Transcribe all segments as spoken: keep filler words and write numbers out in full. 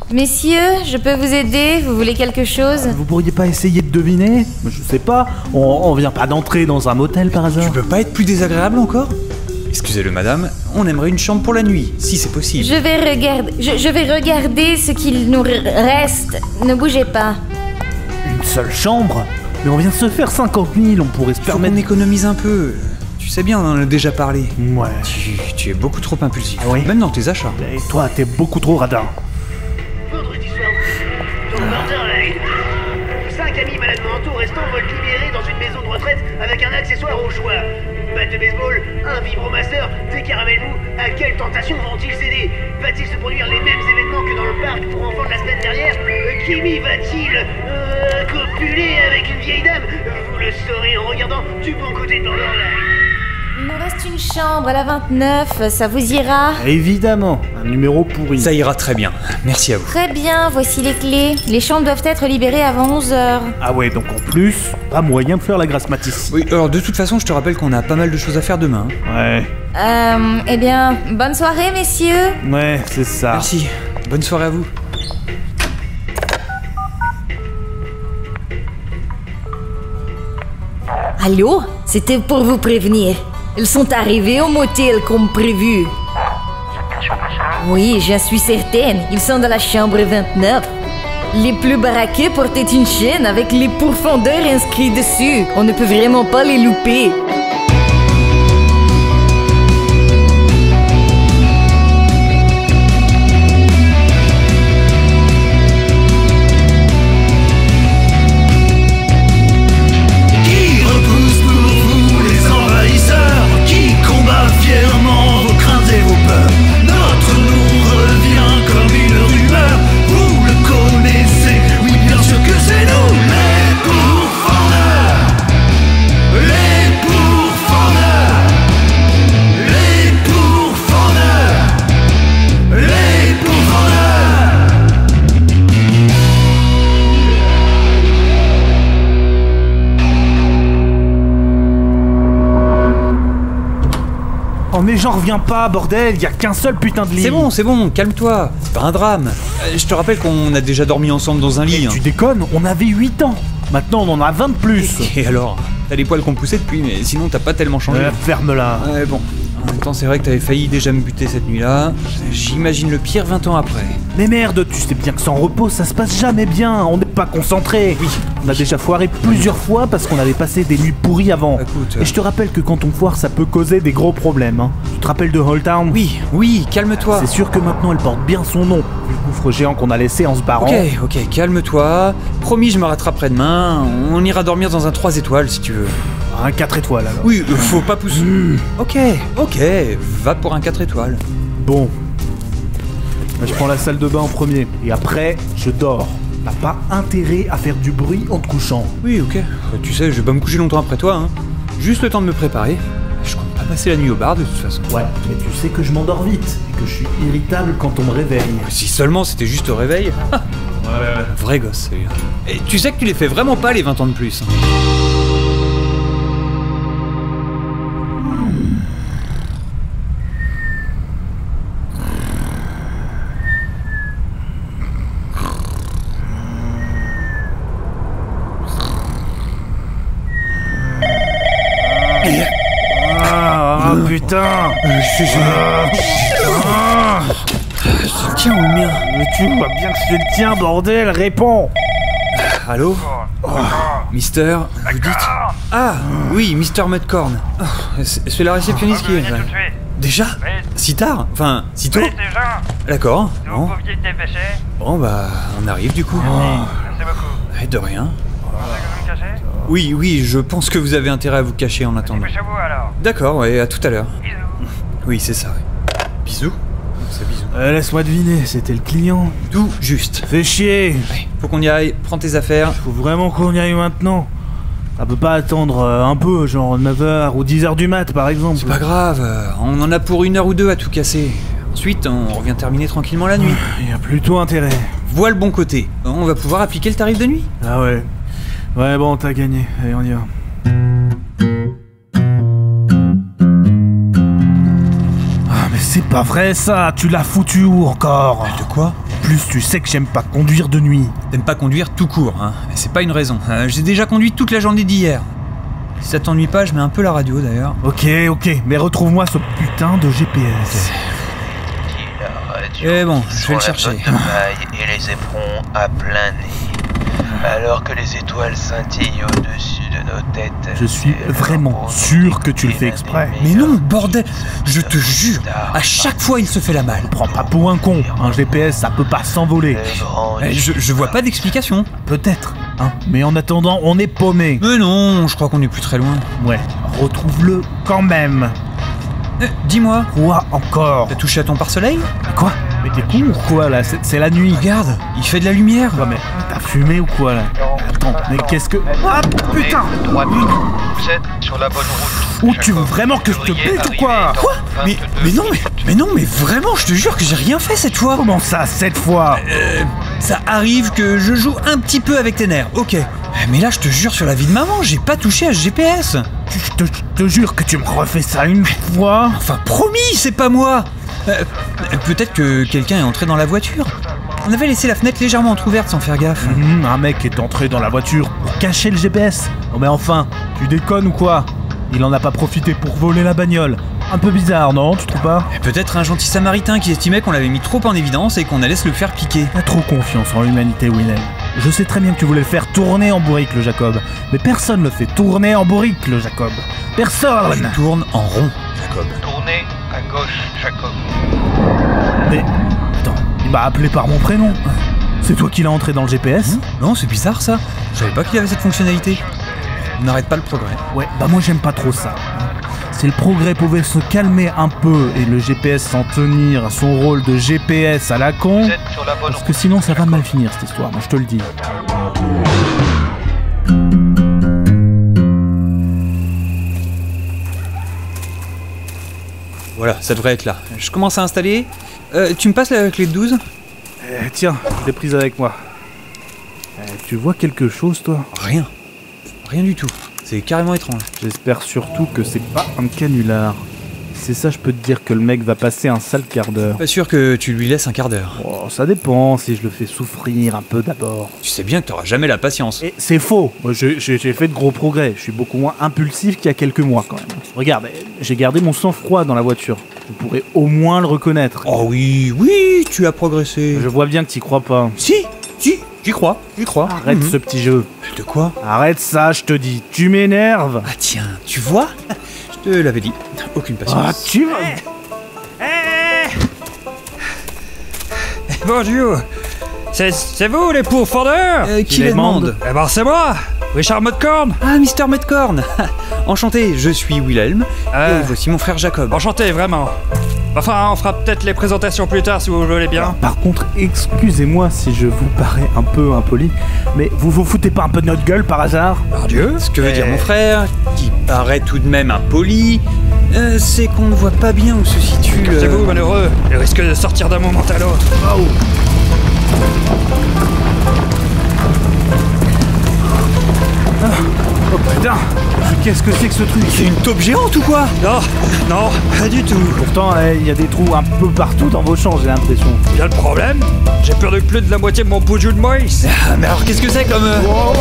Messieurs, je peux vous aider? Vous voulez quelque chose? Vous pourriez pas essayer de deviner? Je sais pas, on, on vient pas d'entrer dans un motel par hasard? Tu peux pas être plus désagréable encore? Excusez-le madame, on aimerait une chambre pour la nuit, si c'est possible. Je vais regarder, je, je vais regarder ce qu'il nous reste. Ne bougez pas. Une seule chambre? Mais on vient de se faire cinquante mille, on pourrait se Faut permettre... qu'on économise un peu. Tu sais bien, on en a déjà parlé. Ouais. Tu, tu es beaucoup trop impulsif, Ah oui? même dans tes achats. Et toi, t'es beaucoup trop radin. Vendredi soir, dans Borderline. Cinq amis malades mentaux restants veulent libérer dans une maison de retraite avec un accessoire au choix. Une batte de baseball, un vibromasseur, des caramels mous. À quelle tentation vont-ils céder? Va-t-il se produire les mêmes événements que dans le parc pour enfants de la semaine dernière? euh, Kimi va-t-il euh, copuler avec une vieille dame? Vous le saurez en regardant du bon côté de Borderline. Il nous reste une chambre à la vingt-neuf, ça vous ira? Évidemment, un numéro pourri. Ça ira très bien, merci à vous. Très bien, voici les clés. Les chambres doivent être libérées avant onze heures. Ah ouais, donc en plus, pas moyen de faire la grasse mat ici. Oui, alors de toute façon, je te rappelle qu'on a pas mal de choses à faire demain. Ouais, Euh, eh bien, bonne soirée, messieurs. ouais, c'est ça. Merci, bonne soirée à vous. Allô? C'était pour vous prévenir. Ils sont arrivés au motel comme prévu. Oui, j'en suis certaine. Ils sont dans la chambre vingt-neuf. Les plus baraqués portaient une chaîne avec les pourfendeurs inscrits dessus. On ne peut vraiment pas les louper. Oh mais j'en reviens pas, bordel, y a qu'un seul putain de lit. C'est bon, c'est bon, calme-toi, c'est pas un drame. Euh, je te rappelle qu'on a déjà dormi ensemble dans un lit. Et hein. tu déconnes, on avait huit ans. Maintenant on en a vingt de plus. Et alors? T'as les poils qu'on poussait depuis, mais sinon t'as pas tellement changé. Euh, ferme-la. Ouais, bon. En même temps, c'est vrai que t'avais failli déjà me buter cette nuit-là. J'imagine le pire vingt ans après. Mais merde, tu sais bien que sans repos, ça se passe jamais bien, on n'est pas concentré. Oui. On a déjà foiré plusieurs fois parce qu'on avait passé des nuits pourries avant. Écoute, Et je te rappelle que quand on foire, ça peut causer des gros problèmes. Hein. Tu te rappelles de Old Town? Oui, oui, calme-toi. C'est sûr que maintenant elle porte bien son nom, vu le gouffre géant qu'on a laissé en se barrant. Ok, ok, calme-toi. Promis, je me rattraperai demain. On ira dormir dans un trois étoiles si tu veux. Un quatre étoiles alors. Oui, euh, faut pas pousser. Mmh. Ok, ok, va pour un quatre étoiles. Bon. Je prends la salle de bain en premier. Et après, je dors. T'as pas intérêt à faire du bruit en te couchant. Oui, ok. Tu sais, je vais pas me coucher longtemps après toi, hein. Juste le temps de me préparer. Je compte pas passer la nuit au bar de toute façon. Ouais, mais tu sais que je m'endors vite. Et que je suis irritable quand on me réveille. Si seulement c'était juste au réveil. Ouais, ouais, ouais. Un vrai gosse, celui-là. Et tu sais que tu les fais vraiment pas les vingt ans de plus. hein. Ah, ah, putain. Ah, putain. Tiens, au mien. Mais tu vois bien que c'est le tien, bordel, réponds. Allô oh, Mister, vous dites Ah, oui, Mister Mudcorn. Oh, c'est c'est la réceptionniste qui est... Tout de suite. Déjà Si tard Enfin, si tôt Oui, déjà. D'accord, Si vous bon. pouviez te dépêcher. Bon, bah, on arrive du coup. Merci beaucoup. Eh, de rien. Vous pensez que vous me cachez? Oui, oui, je pense que vous avez intérêt à vous cacher en attendant. Dépêchez-vous alors. D'accord, ouais, à tout à l'heure. Bisous. Oui, c'est ça, ouais. Bisous C'est bisous. Euh, Laisse-moi deviner, c'était le client. Tout juste. Fais chier. Ouais, faut qu'on y aille, prends tes affaires. Faut vraiment qu'on y aille maintenant. Ça peut pas attendre euh, un peu, genre neuf heures ou dix heures du mat par exemple. C'est pas grave, euh, on en a pour une heure ou deux à tout casser. Ensuite, on revient terminer tranquillement la nuit. Il y a plutôt intérêt. Vois le bon côté. On va pouvoir appliquer le tarif de nuit. Ah ouais. Ouais bon, t'as gagné. Allez, on y va. Ah mais c'est pas vrai ça. Tu l'as foutu où encore? De quoi? plus, tu sais que j'aime pas conduire de nuit. T'aimes pas conduire tout court, hein. Mais c'est pas une raison. Euh, j'ai déjà conduit toute la journée d'hier. Si ça t'ennuie pas, je mets un peu la radio d'ailleurs. Ok, ok, mais retrouve-moi ce putain de G P S. Eh bon, je vais le chercher. La botte de paille et les éperons à plein nez. Alors que les étoiles scintillent au-dessus de nos têtes. Je suis vraiment sûr que tu le fais exprès. Mais non, bordel, je te jure, à chaque fois il se fait la malle. Prends pas pour un con, un G P S ça peut pas s'envoler. Eh, je, je vois pas d'explication. Peut-être, hein, mais en attendant, on est paumé. Mais non, je crois qu'on est plus très loin. Ouais, retrouve-le quand même. Euh, dis-moi, Quoi encore? t'as touché à ton pare-soleil? Quoi? Mais t'es con ou quoi là? C'est c'est la nuit. Regarde, il fait de la lumière. Quoi, mais t'as fumé ou quoi là? Attends, mais qu'est-ce que... Ah putain! trois minutes, vous êtes sur la bonne route. Ou tu veux vraiment que je te bute ou quoi? Quoi? Mais, mais non, mais, mais non, mais vraiment, je te jure que j'ai rien fait cette fois. Comment ça, cette fois? Euh, ça arrive que je joue un petit peu avec tes nerfs, ok. Mais là, je te jure sur la vie de maman, j'ai pas touché à ce G P S. Je te, je te jure que tu me refais ça une fois. Enfin, promis, c'est pas moi. Euh, peut-être que quelqu'un est entré dans la voiture. On avait laissé la fenêtre légèrement entrouverte sans faire gaffe. Mmh, un mec est entré dans la voiture pour cacher le G P S. Oh mais enfin, tu déconnes ou quoi? Il en a pas profité pour voler la bagnole. Un peu bizarre, non? Tu trouves pas? Et peut-être un gentil samaritain qui estimait qu'on l'avait mis trop en évidence et qu'on allait se le faire piquer. T'as trop confiance en l'humanité, Willem. Je sais très bien que tu voulais le faire tourner en bourrique, le Jacob. Mais personne ne le fait tourner en bourrique, le Jacob. Personne! Je tourne en rond, Jacob. Tournez à gauche, Jacob. Mais... Attends, il m'a appelé par mon prénom. C'est toi qui l'as entré dans le G P S? Non, c'est bizarre ça. Je savais pas qu'il y avait cette fonctionnalité. On n'arrête pas le progrès. Ouais, bah moi j'aime pas trop ça. Si le progrès pouvait se calmer un peu et le G P S s'en tenir à son rôle de G P S à la con, Vous êtes sur la bonne parce route. que sinon ça va mal finir cette histoire, moi je te le dis. Voilà, ça devrait être là. Je commence à installer. Euh, tu me passes la clé de douze? Eh, tiens, je l'ai prise avec moi. Eh, tu vois quelque chose toi? Rien. Rien du tout. C'est carrément étrange. J'espère surtout que c'est pas un canular. Si c'est ça, je peux te dire que le mec va passer un sale quart d'heure. Pas sûr que tu lui laisses un quart d'heure. Oh, ça dépend si je le fais souffrir un peu d'abord. Tu sais bien que t'auras jamais la patience. Et c'est faux. Moi, j'ai j'ai- j'ai fait de gros progrès. Je suis beaucoup moins impulsif qu'il y a quelques mois quand même. Regarde, j'ai gardé mon sang-froid dans la voiture. Vous pourrez au moins le reconnaître. Oh oui, oui, tu as progressé. Je vois bien que t'y crois pas. Si, si, j'y crois, j'y crois. Arrête Mhm. ce petit jeu. De quoi? Arrête ça, je te dis. Tu m'énerves. Ah tiens, tu vois? Je te l'avais dit. Aucune patience. Ah, tu vas... Bonjour, c'est, c'est vous les pourfendeurs? Euh, qui les les demande? Eh ben c'est moi, Richard Mudcorn. Ah, Mister Medcorn. Enchanté, je suis Wilhelm. Euh. Et voici mon frère Jacob. Enchanté, vraiment. Enfin, on fera peut-être les présentations plus tard si vous voulez bien. Par contre, excusez-moi si je vous parais un peu impoli, mais vous vous foutez pas un peu de notre gueule par hasard? Par Dieu. Ce que veut Eh. dire mon frère, qui paraît tout de même impoli, euh, c'est qu'on ne voit pas bien où se situe le... C'est vous, malheureux. Il risque de sortir d'un moment à l'autre. Oh putain, qu'est-ce que c'est que ce truc? C'est une taupe géante ou quoi? Non, non, pas du tout. Pourtant, il y a des trous un peu partout dans vos champs, j'ai l'impression. Il y a le problème, j'ai perdu plus de la moitié de mon boujou de maïs. Ah, mais alors qu'est-ce que c'est comme... euh,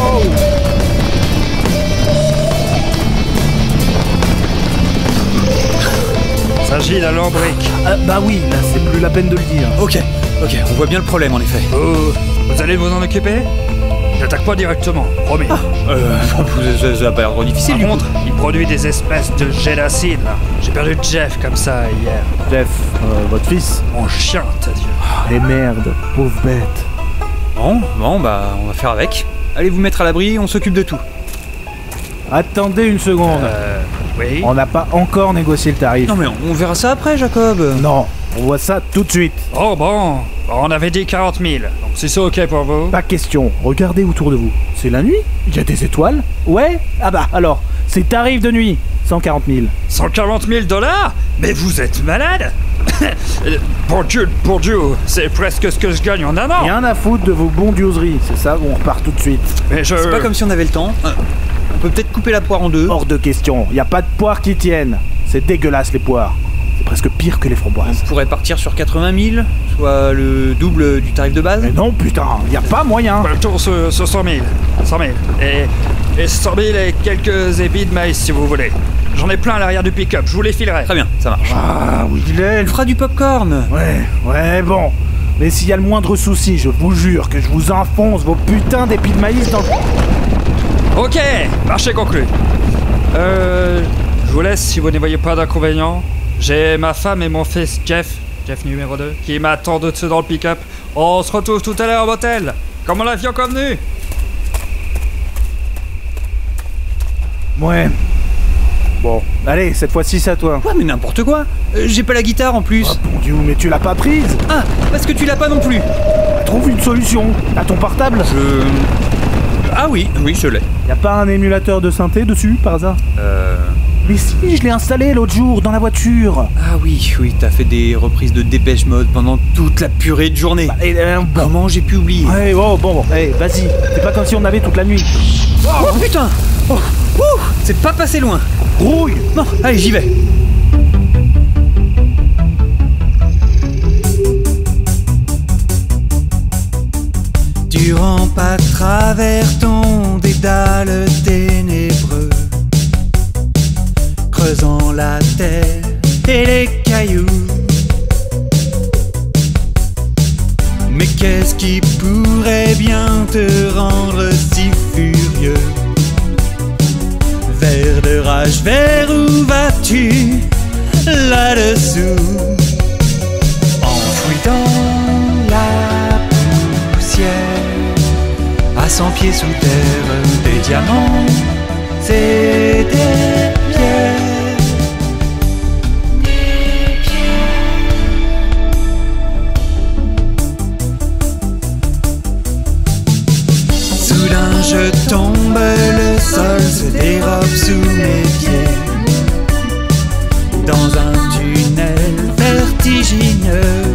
Il s'agit d'un lombric. Ah, bah oui, là c'est plus la peine de le dire. Ok, ok, on voit bien le problème en effet. Vous, vous allez vous en occuper? J'attaque pas directement, promis. Euh, ça, ça va pas être trop difficile Par du coup. contre, il produit des espèces de gélatine, là. J'ai perdu Jeff comme ça hier. Jeff, euh, votre fils? Mon chien, t'as dit. Eh merde, pauvre bête. Bon, bon, bah on va faire avec. Allez vous mettre à l'abri, on s'occupe de tout. Attendez une seconde. Euh, oui. On n'a pas encore négocié le tarif. Non mais on, on verra ça après Jacob. Non, on voit ça tout de suite. Oh bon, on avait dit quarante mille, donc si c'est ok pour vous. Pas question, regardez autour de vous. C'est la nuit? Il y a des étoiles? Ouais? Ah bah alors, c'est tarif de nuit, cent quarante mille. cent quarante mille dollars? Mais vous êtes malade? Pour Dieu, pour Dieu, c'est presque ce que je gagne en un an. Rien à foutre de vos bondioseries, c'est ça, on repart tout de suite. Mais je... C'est pas comme si on avait le temps. Euh, On peut peut-être couper la poire en deux. Hors de question, y a pas de poires qui tiennent. C'est dégueulasse les poires. C'est presque pire que les framboises. On pourrait partir sur quatre-vingt mille, soit le double du tarif de base. Mais non, putain, y a pas moyen. Le tour sur, sur cent mille. cent mille. Et, et cent mille et quelques épis de maïs si vous voulez. J'en ai plein à l'arrière du pick-up, je vous les filerai. Très bien, ça marche. Ah, oui, il Elle fera du popcorn. Ouais, ouais, bon. Mais s'il y a le moindre souci, je vous jure que je vous enfonce vos putains d'épis de maïs dans le... Ok, marché conclu. Euh... Je vous laisse si vous n'y voyez pas d'inconvénient. J'ai ma femme et mon fils Jeff, Jeff numéro deux, qui m'attendent au-dessus dans le pick-up. On se retrouve tout à l'heure au motel, comme on l'avions convenu. Ouais. Bon, allez, cette fois-ci c'est à toi. Ouais, mais n'importe quoi. Euh, J'ai pas la guitare en plus. Ah, bon Dieu, mais tu l'as pas prise. Ah, parce que tu l'as pas non plus. Trouve une solution. T'as ton portable? Je... Ah oui, oui, je l'ai. Y a pas un émulateur de synthé dessus, par hasard? Euh... Mais si, je l'ai installé l'autre jour, dans la voiture. Ah oui, oui, t'as fait des reprises de Dépêche Mode pendant toute la purée de journée. Bah, et, euh, bon. Comment j'ai pu oublier? Ouais, oh, bon, bon, hey, vas-y. C'est pas comme si on avait toute la nuit. Oh putain, oh, ouh, c'est pas passé loin. Rouille. Bon, allez, j'y vais. Tu rampes à travers ton dédale ténébreux, creusant la terre et les cailloux. Mais qu'est-ce qui pourrait bien te rendre si furieux? Vers de rage, vers où vas-tu là-dessous? Enfoui dans la poussière, à cent pieds sous terre, des diamants, c'est des pierres. Soudain je tombe, le sol se dérobe sous mes pieds, dans un tunnel vertigineux.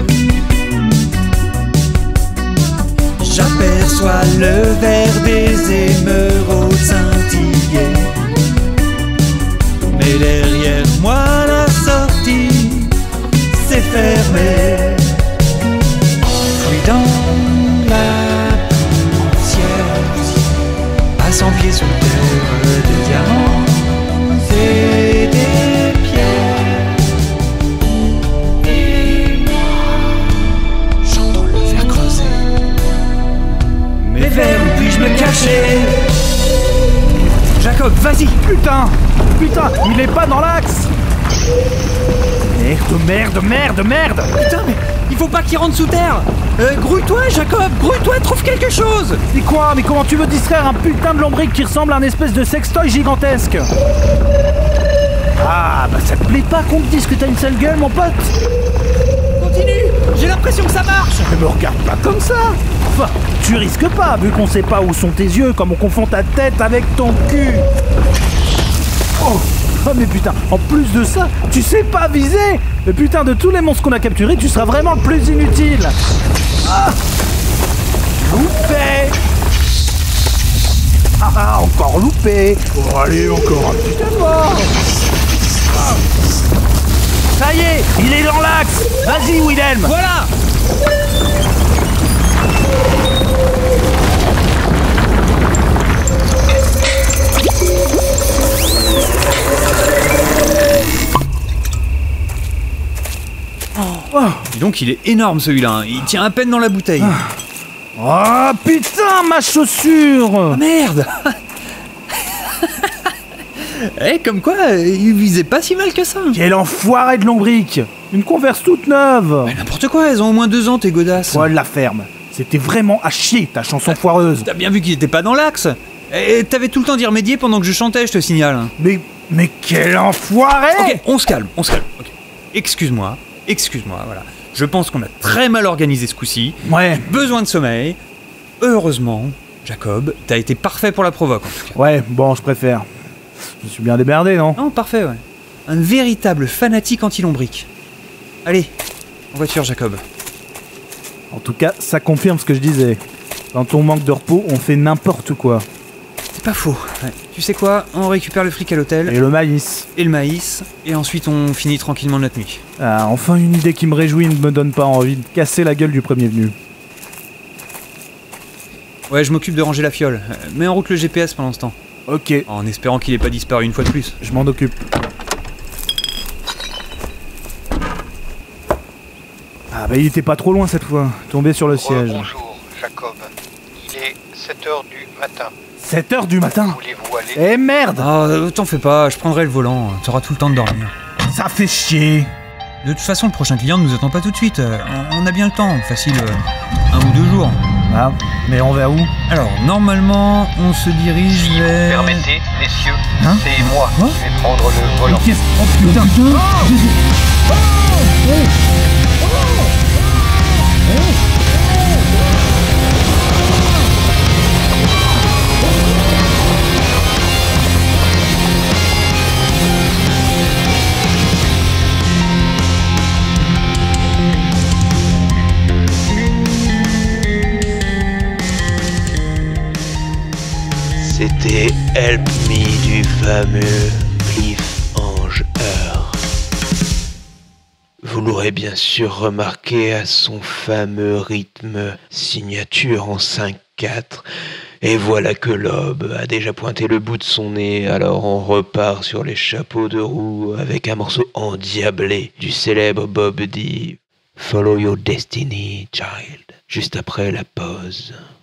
J'aperçois le vert des émeraudes scintiller, mais derrière moi la sortie s'est fermée. Enfoui dans la à cent pieds sous terre, des diamants, c'est des pierres. Et moi, j'entends le fer creuser. Mais vers où puis-je me cacher? Jacob, vas-y. Putain, putain, il est pas dans l'axe. Merde, merde, merde, merde. Putain, mais il faut pas qu'il rentre sous terre. Euh, grouille-toi, Jacob, grouille-toi, trouve quelque chose. Mais quoi? Mais comment tu veux distraire un putain de lombric qui ressemble à un espèce de sextoy gigantesque? Ah, bah ça te plaît pas qu'on te dise que t'as une sale gueule, mon pote? Continue, j'ai l'impression que ça marche. Mais me regarde pas comme ça. Enfin, tu risques pas, vu qu'on sait pas où sont tes yeux, comme on confond ta tête avec ton cul. Oh, oh mais putain, en plus de ça, tu sais pas viser. Mais putain, de tous les monstres qu'on a capturés, tu seras vraiment le plus inutile. Ah, loupé. Ah, ah, encore loupé. Oh, allez, encore un petit effort. Ah. Ça y est, il est dans l'axe. Vas-y, Wilhelm. Voilà. Oh, dis donc, il est énorme celui-là, hein. Il tient à peine dans la bouteille. Oh putain, ma chaussure. Oh merde. Eh, comme quoi, il visait pas si mal que ça. Quel enfoiré de lombric. Une Converse toute neuve. Mais n'importe quoi, elles ont au moins deux ans tes godasses. Poil la ferme. C'était vraiment à chier ta chanson foireuse. T'as bien vu qu'il était pas dans l'axe. Et t'avais tout le temps d'y remédier pendant que je chantais, je te signale. Mais, mais quel enfoiré. Ok, on se calme, on se calme. Okay. Excuse-moi, excuse-moi, voilà. Je pense qu'on a très mal organisé ce coup-ci. Ouais. Besoin de sommeil. Heureusement, Jacob, t'as été parfait pour la provoque en tout cas. Ouais, bon, je préfère. Je suis bien démerdé, non? Non, parfait, ouais. Un véritable fanatique anti-lombric. Allez, en voiture, Jacob. En tout cas, ça confirme ce que je disais. Dans ton manque de repos, on fait n'importe quoi. pas faux. Ouais. Tu sais quoi? On récupère le fric à l'hôtel. Et le maïs. Et le maïs. Et ensuite on finit tranquillement notre nuit. Ah, enfin une idée qui me réjouit et ne me donne pas envie de casser la gueule du premier venu. Ouais, je m'occupe de ranger la fiole. Euh, Mets en route le G P S pendant ce temps. Ok, En espérant qu'il ait pas disparu une fois de plus. je m'en occupe. Ah bah il était pas trop loin cette fois, tombé sur le siège. Bonjour, Jacob. Il est sept heures du matin. sept heures du matin. Voulez-vous aller? Eh merde! Ah, euh, t'en fais pas, je prendrai le volant. T'auras tout le temps de dormir. Ça fait chier. De toute façon, le prochain client ne nous attend pas tout de suite. Euh, on a bien le temps, facile, euh, un ou deux jours. Ah, mais on va où? Alors, normalement, on se dirige Si vous vers... permettez, messieurs, Hein c'est moi Hein qui vais prendre le volant. Qu'est-ce... Oh putain! C'était Help Me du fameux Cliff-Ange Heure. Vous l'aurez bien sûr remarqué à son fameux rythme signature en cinq quatre. Et voilà que l'aube a déjà pointé le bout de son nez, alors on repart sur les chapeaux de roue avec un morceau endiablé du célèbre Bob D. Follow Your Destiny, Child, juste après la pause.